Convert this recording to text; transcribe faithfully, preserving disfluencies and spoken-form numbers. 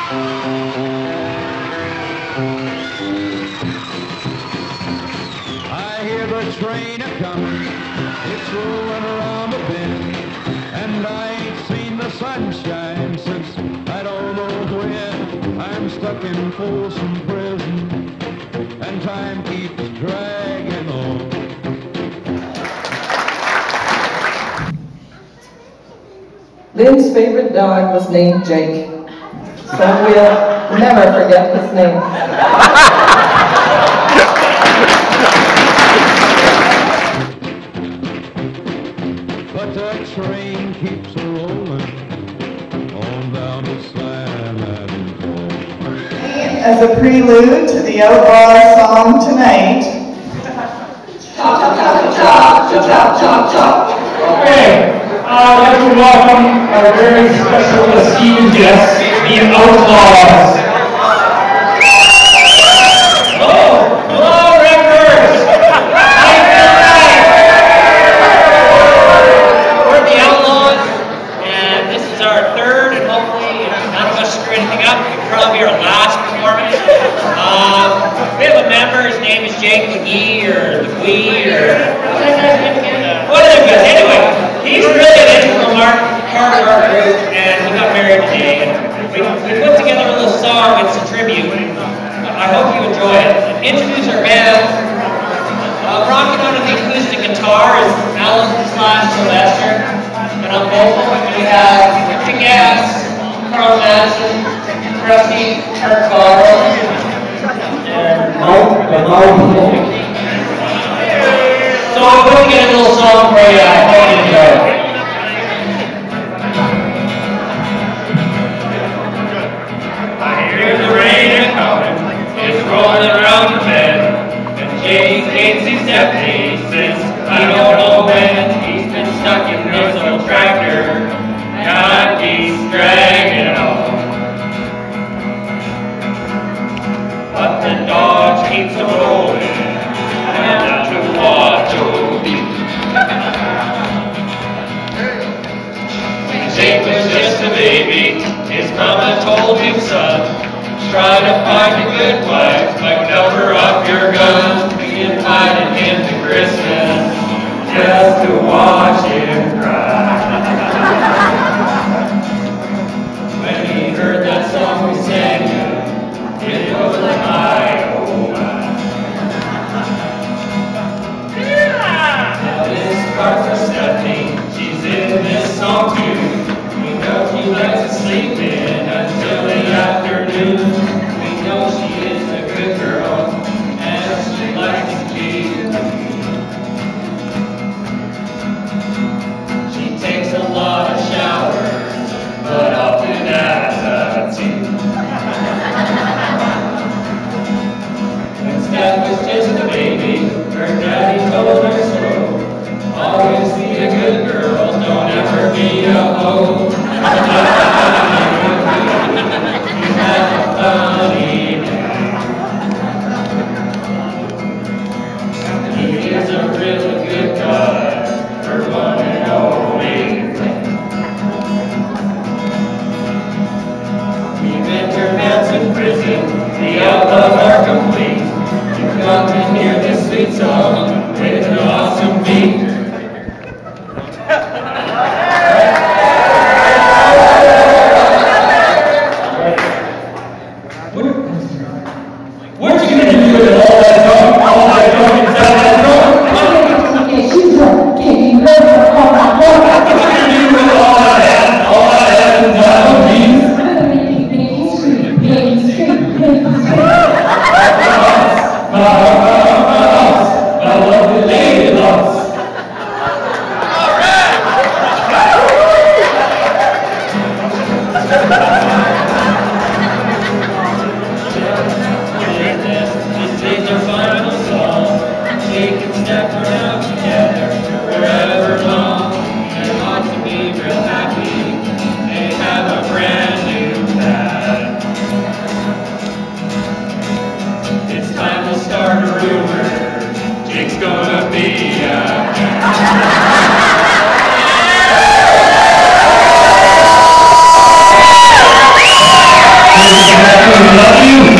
I hear the train a-comin', it's rollin' around the bend, and I ain't seen the sunshine since I don't know when. I'm stuck in Folsom Prison, and time keeps dragging on. Lynn's favorite dog was named Jake, so we'll never forget his name. But the train keeps a-rollin' on down the San As a prelude to the outlaw song tonight. Chop, chop, chop, chop, chop, chop, chop, chop. Okay, I'd like to welcome our very special esteemed guests, the Outlaws. Hello, hello, Rivers. How you feeling tonight? We're the Outlaws, and this is our third, and hopefully none of us screw anything up. It'll probably be our last performance. Um, we have a member. His name is Jake McGee, or the Wee, or uh, what are they guys? Anyway, he's really an integral part of our group, and he got married today. And we, we put together a little song. It's a tribute. I hope you enjoy it. Introduce our band. Uh, rocking out on the acoustic guitar is Alan slash Sylvester, and on vocal we have Kick-Ass, Carl Madison, Rusty, Kirk Bottle, and Mo, the Mo. So I'm going to get a little song for you. I hope you enjoy it. I hear the rain a-comin', it's rolling around the bend, and Jake hates his deputy since I don't know when. He's been stuck in this old tractor, God keeps dragging on. But the Dodge keeps a-rolling, and down to Waterloo. Jake was just a baby, his mama told him, son, try to find a good wife, but cover up your gun. We invited him to Christmas, just to watch him cry. When he heard that song we sang, it was like, my, oh my. Now this part for Stephanie, she's in this song too. We know she likes to sleep in until the afternoon. We know she is a good girl, and she likes to keep. She takes a lot of showers, but often as a tea. When Steph was just a baby, her daddy told her so. Always be a good girl, don't ever be a hoe. You had a funny dad. He is a really good guy, her one and only friend. We've entered Manson prison, the outlaws are complete. You've come to hear this sweet song with an awesome beat. What you gonna do with all that talk, all that talk inside that talk? Okay, she's right. Can you live with all that What you gonna do with all that, all that inside of me? I'm gonna make you baby street, baby street, baby street. My house, my house, my lovely lady loves. This is our final song. Jake and Steph are now together forever long. They ought to be real happy. They have a brand new pad. It's time to start a rumor. Jake's gonna be a we love you.